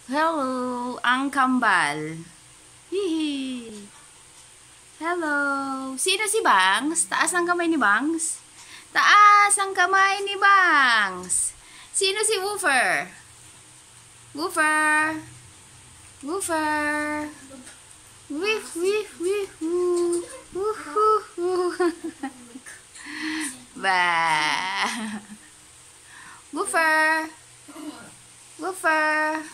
Hello, ang kambal. Hihi. Hello. Sino si Bangs? Taas ang kamay ni Bangs. Taas ang kamay ni Bangs. Sino si Woofer? Woofer. Woofer. Wif, wif, wif, woo. Woohoo. Bah. Woofer. Woofer.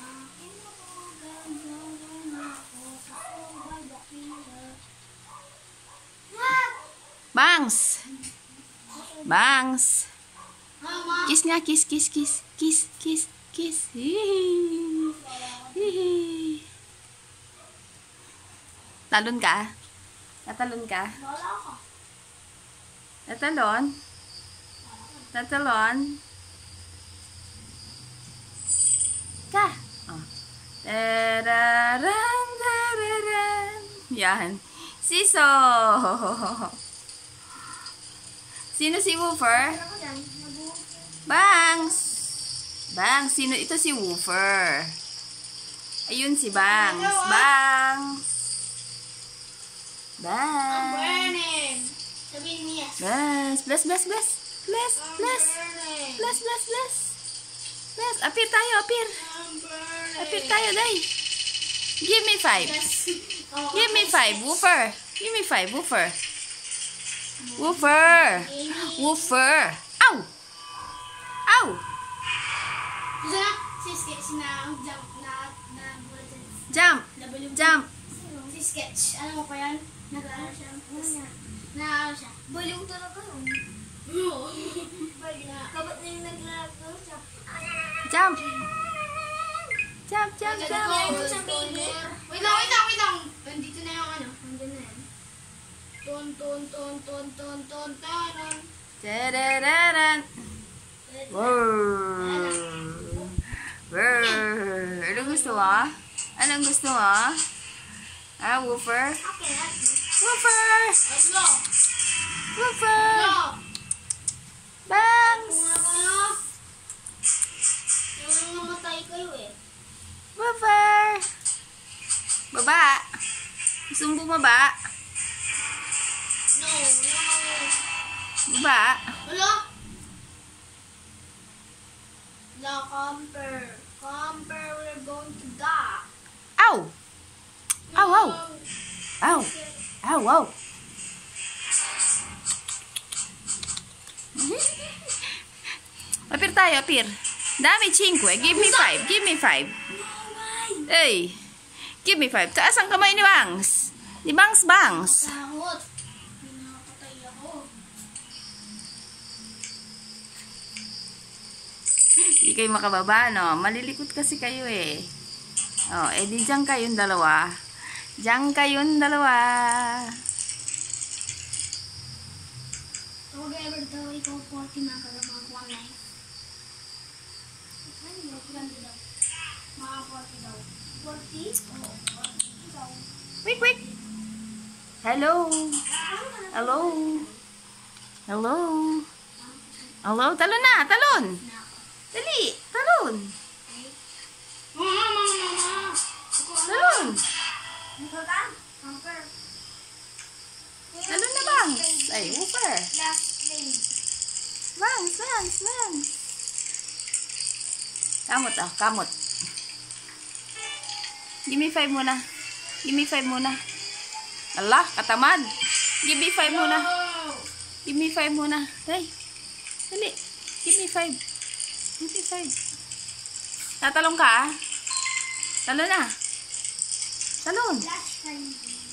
Bangs. Bangs. Kiss nga, kiss, kiss, kiss. Kiss, kiss, kiss. Hihi. Hihi. Talon ka? Natalon ka? Natalon? Natalon? Ka. Oh. Tararan, tararan. Yan. Siso. Sino si Woofer? Bangs. Bangs. Sino? Ito si Woofer. Ayun si Bangs. Bangs. Bangs. Bless. Bless, bless, bless. Bless, bless. Bless, bless, bless. Bless. Apir tayo, apir. Apir tayo, day. Give me 5. Give me 5, Woofer. Give me 5, Woofer. Woofer. Woofer. Ow! Ow! Jump. Jump. Si Sketch. Alam mo pa yan? Nag-ano siya. Na-ano siya. Baliw talaga yun. Kabat na yung naglalaro siya. Jump. Jump, jump, jump. Wait lang. Nandito na yung ano. Nandito na yan. Ton. Tadadadan. Wow. Wow. Anong gusto mo? Anong gusto mo? Ah, Woofer? Woofer! Woofer! Bangs! Yung namatay kayo eh. Woofer! Baba! Gusto mo bumaba? No. Baba? Wala? La Camper, we're going to die. Ow! Ow, ow! Ow! Ow, ow! Apir tayo, apir. Dami 5. Give me 5. Give me 5. Hey! Give me 5. Taas ang kamay ni Bangs. Ni Bangs, Bangs. Takot. Pinapatay ako. Hindi kayo makababa, no? Malilikot kasi kayo eh. Oh, edi dyan kayong dalawa. Diyan kayong dalawa. Huwag ever daw ikaw 40 na para makakuha life. Ay, mga 40 daw. 40? Oo, 40 daw. Quick, quick. Hello. Hello. Hello. Hello. Talon na. Talon. Dali. Talon. Mama. Talon. Ito ka? Camper. Talon na, Bangs. Ay, Woofer. Last lane. Bangs, Bangs, Bangs. Kamot ah, kamot. Give me 5 muna. Give me 5 muna. Allah, katamad. Give me 5 muna. Give me 5 muna. Day. Dali. Give me 5. Give me 5. Tatalong ka ah. Talon na. Talon. Last time.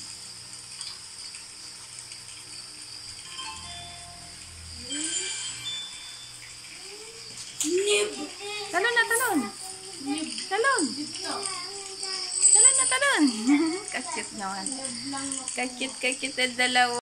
Talon na, talon. Talon. Talon na, talon. Kakit naman. Kakit na dalawa.